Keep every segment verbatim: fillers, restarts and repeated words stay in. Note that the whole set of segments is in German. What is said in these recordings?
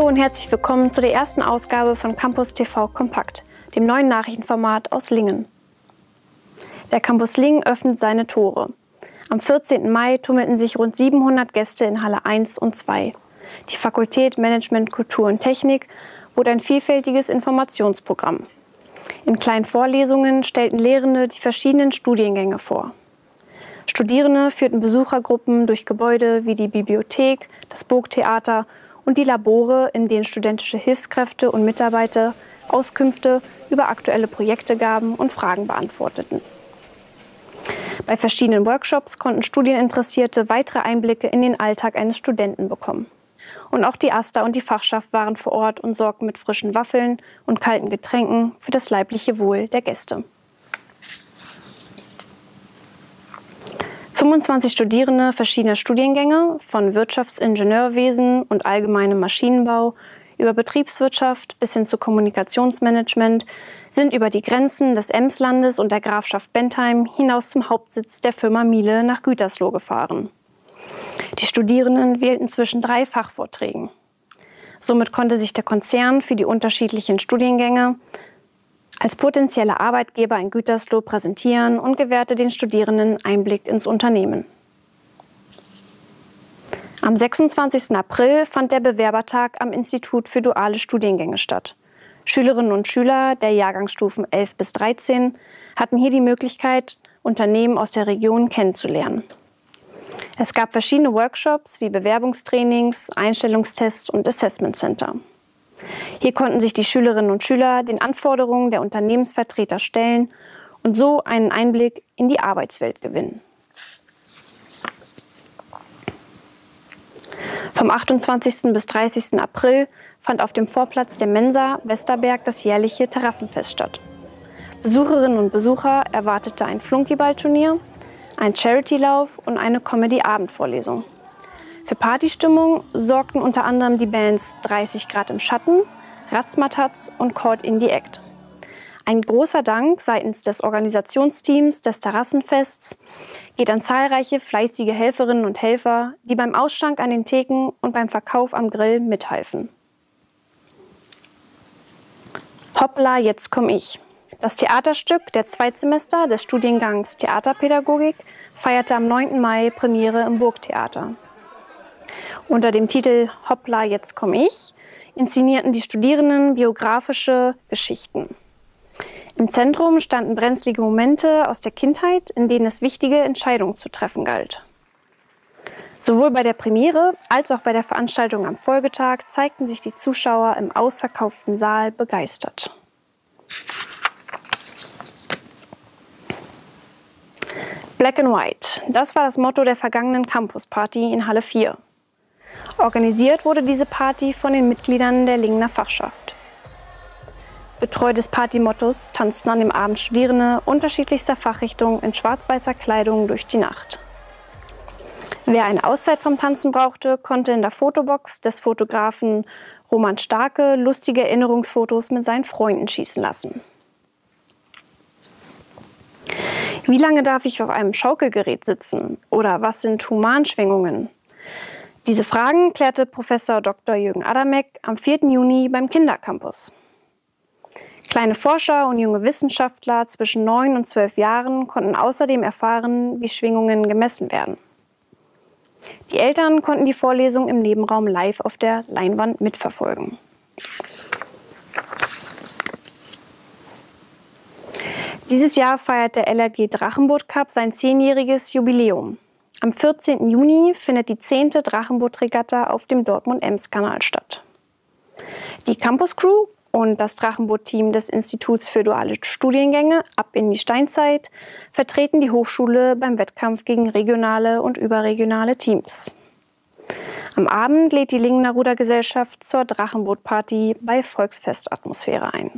und herzlich willkommen zu der ersten Ausgabe von Campus T V Kompakt, dem neuen Nachrichtenformat aus Lingen. Der Campus Lingen öffnet seine Tore. Am vierzehnten Mai tummelten sich rund siebenhundert Gäste in Halle eins und zwei. Die Fakultät Management, Kultur und Technik bot ein vielfältiges Informationsprogramm. In kleinen Vorlesungen stellten Lehrende die verschiedenen Studiengänge vor. Studierende führten Besuchergruppen durch Gebäude wie die Bibliothek, das Burgtheater und die Labore, in denen studentische Hilfskräfte und Mitarbeiter Auskünfte über aktuelle Projekte gaben und Fragen beantworteten. Bei verschiedenen Workshops konnten Studieninteressierte weitere Einblicke in den Alltag eines Studenten bekommen. Und auch die AStA und die Fachschaft waren vor Ort und sorgten mit frischen Waffeln und kalten Getränken für das leibliche Wohl der Gäste. fünfundzwanzig Studierende verschiedener Studiengänge, von Wirtschaftsingenieurwesen und allgemeinem Maschinenbau über Betriebswirtschaft bis hin zu Kommunikationsmanagement, sind über die Grenzen des Emslandes und der Grafschaft Bentheim hinaus zum Hauptsitz der Firma Miele nach Gütersloh gefahren. Die Studierenden wählten zwischen drei Fachvorträgen. Somit konnte sich der Konzern für die unterschiedlichen Studiengänge als potenzieller Arbeitgeber in Gütersloh präsentieren und gewährte den Studierenden Einblick ins Unternehmen. Am sechsundzwanzigsten April fand der Bewerbertag am Institut für duale Studiengänge statt. Schülerinnen und Schüler der Jahrgangsstufen elf bis dreizehn hatten hier die Möglichkeit, Unternehmen aus der Region kennenzulernen. Es gab verschiedene Workshops wie Bewerbungstrainings, Einstellungstests und Assessment Center. Hier konnten sich die Schülerinnen und Schüler den Anforderungen der Unternehmensvertreter stellen und so einen Einblick in die Arbeitswelt gewinnen. Vom achtundzwanzigsten bis dreißigsten April fand auf dem Vorplatz der Mensa Westerberg das jährliche Terrassenfest statt. Besucherinnen und Besucher erwartete ein Flunkyballturnier, ein Charity-Lauf und eine Comedy-Abendvorlesung. Für Partystimmung sorgten unter anderem die Bands dreißig Grad im Schatten, Ratzmataz und Caught in the Act. Ein großer Dank seitens des Organisationsteams des Terrassenfests geht an zahlreiche fleißige Helferinnen und Helfer, die beim Ausschank an den Theken und beim Verkauf am Grill mithalfen. Hoppla, jetzt komm ich! Das Theaterstück der Zweitsemester des Studiengangs Theaterpädagogik feierte am neunten Mai Premiere im Burgtheater. Unter dem Titel Hoppla, jetzt komm ich inszenierten die Studierenden biografische Geschichten. Im Zentrum standen brenzlige Momente aus der Kindheit, in denen es wichtige Entscheidungen zu treffen galt. Sowohl bei der Premiere als auch bei der Veranstaltung am Folgetag zeigten sich die Zuschauer im ausverkauften Saal begeistert. Black and White, das war das Motto der vergangenen Campus-Party in Halle vier. Organisiert wurde diese Party von den Mitgliedern der Lingener Fachschaft. Getreu des Partymottos tanzten an dem Abend Studierende unterschiedlichster Fachrichtungen in schwarz-weißer Kleidung durch die Nacht. Wer eine Auszeit vom Tanzen brauchte, konnte in der Fotobox des Fotografen Roman Starke lustige Erinnerungsfotos mit seinen Freunden schießen lassen. Wie lange darf ich auf einem Schaukelgerät sitzen? Oder was sind Humanschwingungen? Diese Fragen klärte Professor Doktor Jürgen Adamek am vierten Juni beim Kindercampus. Kleine Forscher und junge Wissenschaftler zwischen neun und zwölf Jahren konnten außerdem erfahren, wie Schwingungen gemessen werden. Die Eltern konnten die Vorlesung im Nebenraum live auf der Leinwand mitverfolgen. Dieses Jahr feiert der L R G Drachenboot Cup sein zehnjähriges Jubiläum. Am vierzehnten Juni findet die zehnte Drachenboot-Regatta auf dem Dortmund-Ems-Kanal statt. Die Campus Crew und das Drachenboot-Team des Instituts für duale Studiengänge ab in die Steinzeit vertreten die Hochschule beim Wettkampf gegen regionale und überregionale Teams. Am Abend lädt die Lingener Rudergesellschaft zur Drachenboot-Party bei Volksfestatmosphäre ein.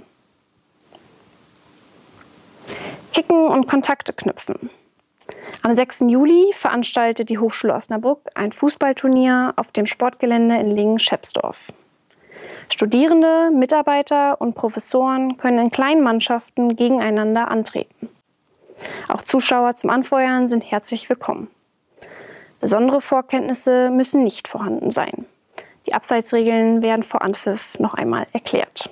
Kicken und Kontakte knüpfen. Am sechsten Juli veranstaltet die Hochschule Osnabrück ein Fußballturnier auf dem Sportgelände in Lingen-Schepsdorf. Studierende, Mitarbeiter und Professoren können in kleinen Mannschaften gegeneinander antreten. Auch Zuschauer zum Anfeuern sind herzlich willkommen. Besondere Vorkenntnisse müssen nicht vorhanden sein. Die Abseitsregeln werden vor Anpfiff noch einmal erklärt.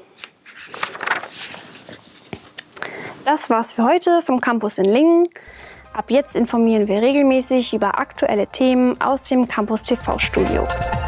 Das war's für heute vom Campus in Lingen. Ab jetzt informieren wir regelmäßig über aktuelle Themen aus dem Campus T V Studio.